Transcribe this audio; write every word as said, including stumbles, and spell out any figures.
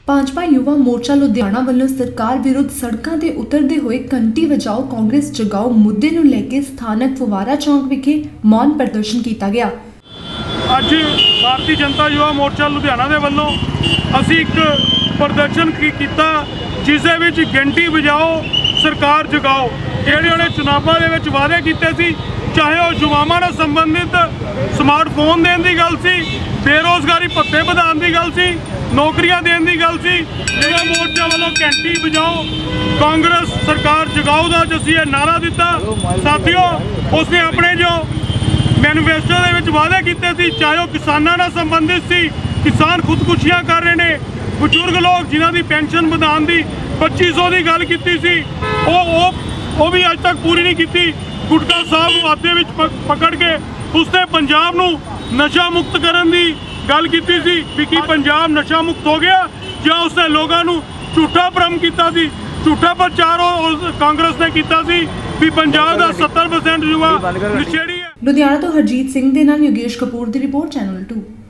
भाजपा युवा मोर्चा लुधियाना वालों सरकार विरुद्ध सड़कों ते उतरते हुए घंटी वजाओ कांग्रेस जगाओ मुद्दे नूं लैके स्थानक फुवारा चौक विखे मौन प्रदर्शन किया गया। अज भारतीय जनता युवा मोर्चा लुधियाना दे वल्लों असीं एक प्रदर्शन किया जिस दे विच घंटी वजाओ सरकार जगाओ जिहड़े उहने चुनावां दे विच वादे कीते सी, चाहे वह युवावां नाल संबंधित स्मार्टफोन देने की गल सी, बेरोजगारी भत्ते वधाउण की गल सी, नौकरियां देने की गल सी। युवा मोर्चा वालों घंटी बजाओ कांग्रेस सरकार जगाओ का असीं ये नारा दिता। साथियों, उसने अपने जो मैनीफेस्टो दे विच वादे कीते सी, चाहे वह किसानां नाल संबंधित सी, किसान खुदकुशियां कर रहे हैं, बजुर्ग लोग जिन्हां दी पेंशन वधाउण दी पच्ची सौ की गल कीती सी, वो भी अज तक पूरी नहीं की। गुटका साहब वादे विच पकड़ के उसने पंजाब नूं नशा मुक्त करन दी गल कीती सी भी कि पंजाब नशा मुक्त हो गया, या उसने लोगों नूं झूठा भ्रम कीता सी, झूठा प्रचार कांग्रेस ने कीता सी भी पंजाब दा सत्तर परसेंट युवा नशेड़ी है। लुधियाना तो हरजीत सिंह दे नाल योगेश कपूर दी रिपोर्ट, चैनल टू।